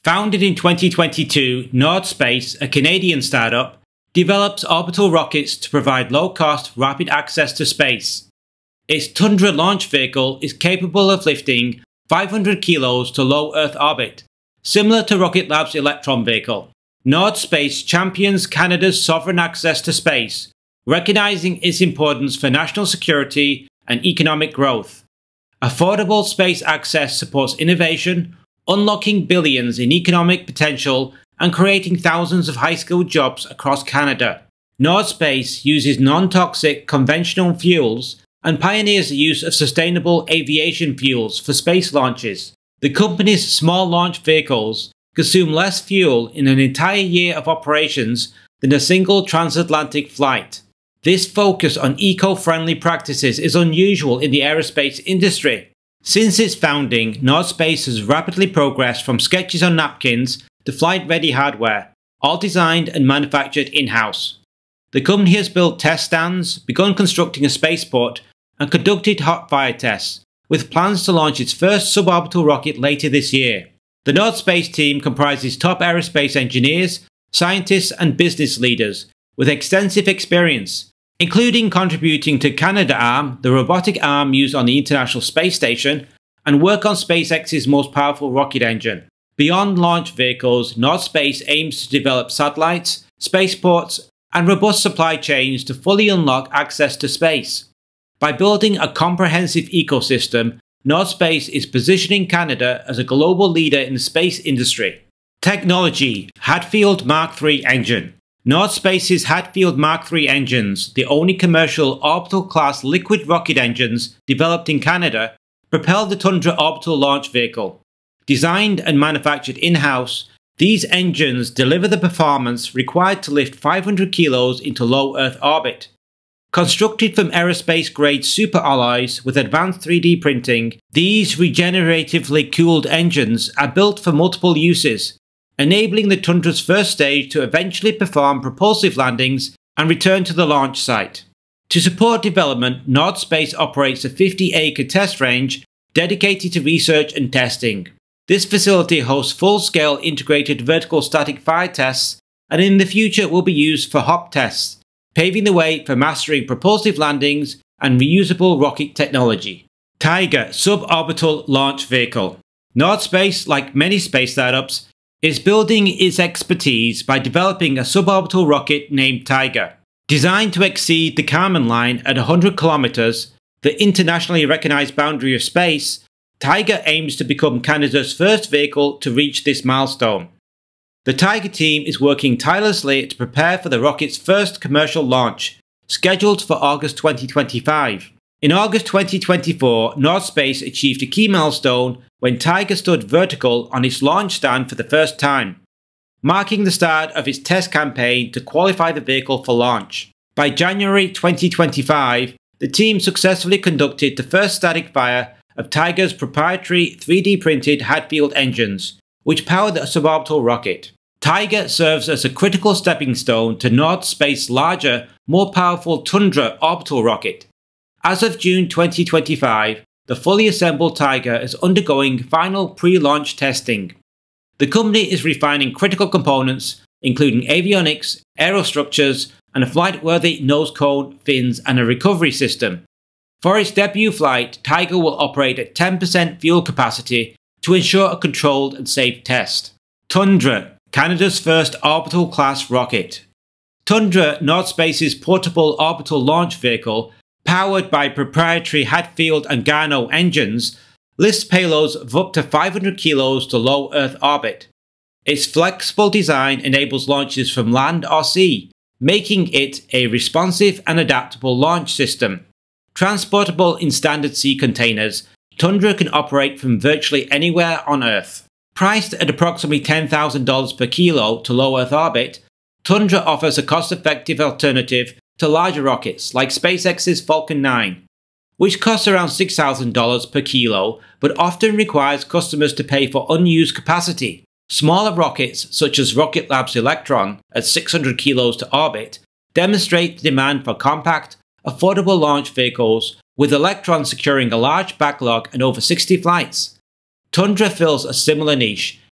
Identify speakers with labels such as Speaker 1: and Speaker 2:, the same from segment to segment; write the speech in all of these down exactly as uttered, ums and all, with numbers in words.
Speaker 1: Founded in twenty twenty-two, NordSpace, a Canadian startup, develops orbital rockets to provide low-cost, rapid access to space. Its Tundra launch vehicle is capable of lifting five hundred kilos to low Earth orbit, similar to Rocket Lab's Electron vehicle. NordSpace champions Canada's sovereign access to space, recognizing its importance for national security and economic growth. Affordable space access supports innovation, unlocking billions in economic potential and creating thousands of high-skilled jobs across Canada. NordSpace uses non-toxic conventional fuels and pioneers the use of sustainable aviation fuels for space launches. The company's small launch vehicles consume less fuel in an entire year of operations than a single transatlantic flight. This focus on eco-friendly practices is unusual in the aerospace industry. Since its founding, NordSpace has rapidly progressed from sketches on napkins to flight-ready hardware, all designed and manufactured in-house. The company has built test stands, begun constructing a spaceport, and conducted hot fire tests, with plans to launch its first suborbital rocket later this year. The NordSpace team comprises top aerospace engineers, scientists, and business leaders with extensive experience, including contributing to Canadarm, the robotic arm used on the International Space Station, and work on SpaceX's most powerful rocket engine. Beyond launch vehicles, NordSpace aims to develop satellites, spaceports, and robust supply chains to fully unlock access to space. By building a comprehensive ecosystem, NordSpace is positioning Canada as a global leader in the space industry. Technology: Hadfield Mark three engine. NordSpace's Hadfield Mark three engines, the only commercial orbital-class liquid rocket engines developed in Canada, propel the Tundra orbital launch vehicle. Designed and manufactured in-house, these engines deliver the performance required to lift five hundred kilos into low Earth orbit. Constructed from aerospace-grade superalloys with advanced three D printing, these regeneratively cooled engines are built for multiple uses, enabling the Tundra's first stage to eventually perform propulsive landings and return to the launch site. To support development, NordSpace operates a fifty acre test range dedicated to research and testing. This facility hosts full-scale integrated vertical static fire tests, and in the future will be used for hop tests, paving the way for mastering propulsive landings and reusable rocket technology. Taiga Sub-orbital launch vehicle. NordSpace, like many space startups, is building its expertise by developing a suborbital rocket named Taiga. Designed to exceed the Kármán line at one hundred kilometers, the internationally recognized boundary of space, Taiga aims to become Canada's first vehicle to reach this milestone. The Taiga team is working tirelessly to prepare for the rocket's first commercial launch, scheduled for August twenty twenty-five. In August twenty twenty-four, NordSpace achieved a key milestone when Taiga stood vertical on its launch stand for the first time, marking the start of its test campaign to qualify the vehicle for launch. By January twenty twenty-five, the team successfully conducted the first static fire of Taiga's proprietary three D printed Hadfield engines, which power the suborbital rocket. Taiga serves as a critical stepping stone to NordSpace's larger, more powerful Tundra orbital rocket. As of June twenty twenty-five, the fully assembled Taiga is undergoing final pre-launch testing. The company is refining critical components, including avionics, aerostructures, and a flight-worthy nose cone, fins, and a recovery system. For its debut flight, Taiga will operate at ten percent fuel capacity to ensure a controlled and safe test. Tundra, Canada's first orbital-class rocket. Tundra, NordSpace's portable orbital launch vehicle, powered by proprietary Hadfield and Garneau engines, lifts payloads of up to five hundred kilos to low Earth orbit. Its flexible design enables launches from land or sea, making it a responsive and adaptable launch system. Transportable in standard sea containers, Tundra can operate from virtually anywhere on Earth. Priced at approximately ten thousand dollars per kilo to low Earth orbit, Tundra offers a cost-effective alternative to larger rockets like SpaceX's Falcon nine, which costs around six thousand dollars per kilo but often requires customers to pay for unused capacity. Smaller rockets, such as Rocket Lab's Electron at six hundred kilos to orbit, demonstrate the demand for compact, affordable launch vehicles, with Electron securing a large backlog and over sixty flights. Tundra fills a similar niche,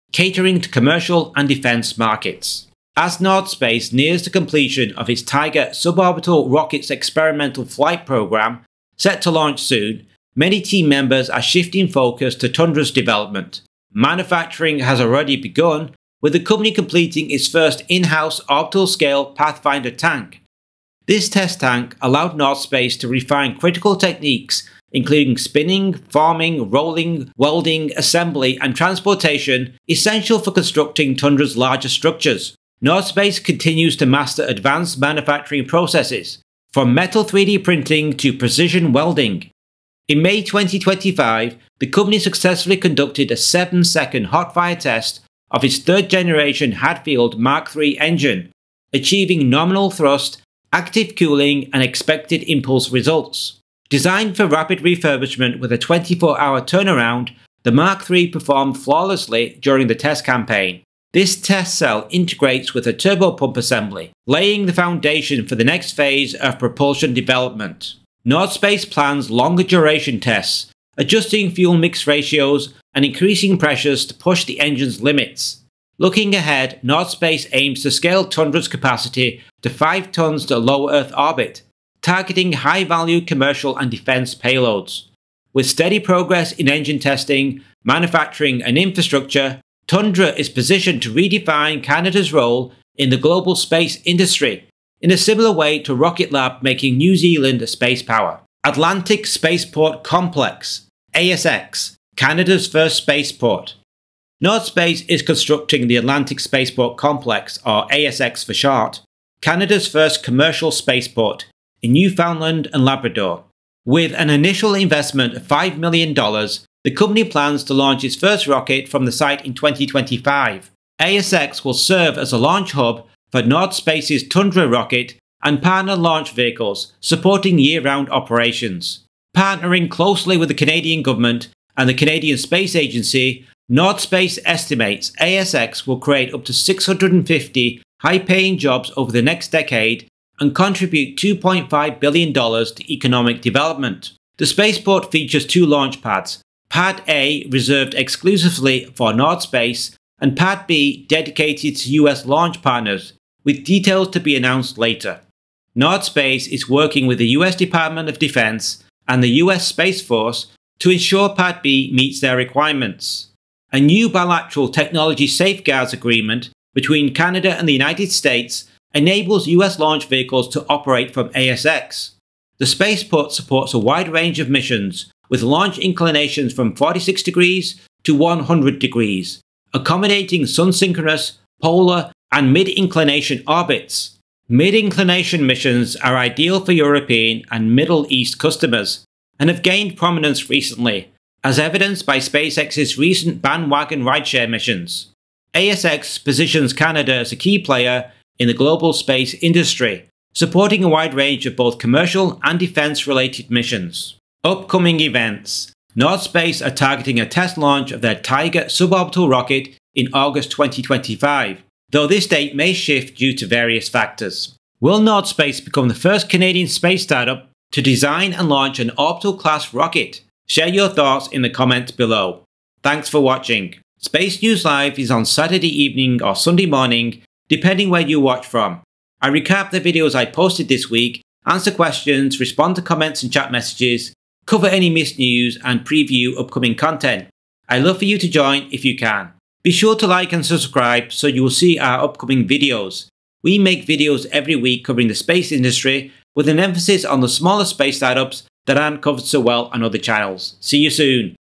Speaker 1: catering to commercial and defense markets. As NordSpace nears the completion of its Taiga suborbital rocket's experimental flight program, set to launch soon, many team members are shifting focus to Tundra's development. Manufacturing has already begun, with the company completing its first in-house orbital-scale Pathfinder tank. This test tank allowed NordSpace to refine critical techniques including spinning, forming, rolling, welding, assembly and transportation essential for constructing Tundra's larger structures. NordSpace continues to master advanced manufacturing processes, from metal three D printing to precision welding. In May twenty twenty-five, the company successfully conducted a seven second hot-fire test of its third-generation Hadfield Mark three engine, achieving nominal thrust, active cooling and expected impulse results. Designed for rapid refurbishment with a twenty-four hour turnaround, the Mark three performed flawlessly during the test campaign. This test cell integrates with a turbopump assembly, laying the foundation for the next phase of propulsion development. NordSpace plans longer duration tests, adjusting fuel mix ratios and increasing pressures to push the engine's limits. Looking ahead, NordSpace aims to scale Tundra's capacity to five tons to low Earth orbit, targeting high-value commercial and defense payloads. With steady progress in engine testing, manufacturing and infrastructure, Tundra is positioned to redefine Canada's role in the global space industry, in a similar way to Rocket Lab making New Zealand a space power. Atlantic Spaceport Complex, A S X, Canada's first spaceport. NordSpace is constructing the Atlantic Spaceport Complex, or A S X for short, Canada's first commercial spaceport, in Newfoundland and Labrador. With an initial investment of five million dollars, the company plans to launch its first rocket from the site in twenty twenty-five. A S X will serve as a launch hub for NordSpace's Tundra rocket and partner launch vehicles, supporting year-round operations. Partnering closely with the Canadian government and the Canadian Space Agency, NordSpace estimates A S X will create up to six hundred fifty high-paying jobs over the next decade and contribute two point five billion dollars to economic development. The spaceport features two launch pads, Pad A reserved exclusively for NordSpace and Pad B dedicated to U S launch partners, with details to be announced later. NordSpace is working with the U S Department of Defense and the U S Space Force to ensure Pad B meets their requirements. A new bilateral technology safeguards agreement between Canada and the United States enables U S launch vehicles to operate from A S X. The spaceport supports a wide range of missions, with launch inclinations from forty-six degrees to one hundred degrees, accommodating sun-synchronous, polar, and mid-inclination orbits. Mid-inclination missions are ideal for European and Middle East customers, and have gained prominence recently, as evidenced by SpaceX's recent bandwagon rideshare missions. A S X positions Canada as a key player in the global space industry, supporting a wide range of both commercial and defense-related missions. Upcoming events. NordSpace are targeting a test launch of their Taiga suborbital rocket in August twenty twenty-five, though this date may shift due to various factors. Will NordSpace become the first Canadian space startup to design and launch an orbital-class rocket? Share your thoughts in the comments below. Thanks for watching. Space News Live is on Saturday evening or Sunday morning, depending where you watch from. I recap the videos I posted this week, answer questions, respond to comments and chat messages, cover any missed news and preview upcoming content. I'd love for you to join if you can. Be sure to like and subscribe so you will see our upcoming videos. We make videos every week covering the space industry with an emphasis on the smaller space startups that aren't covered so well on other channels. See you soon.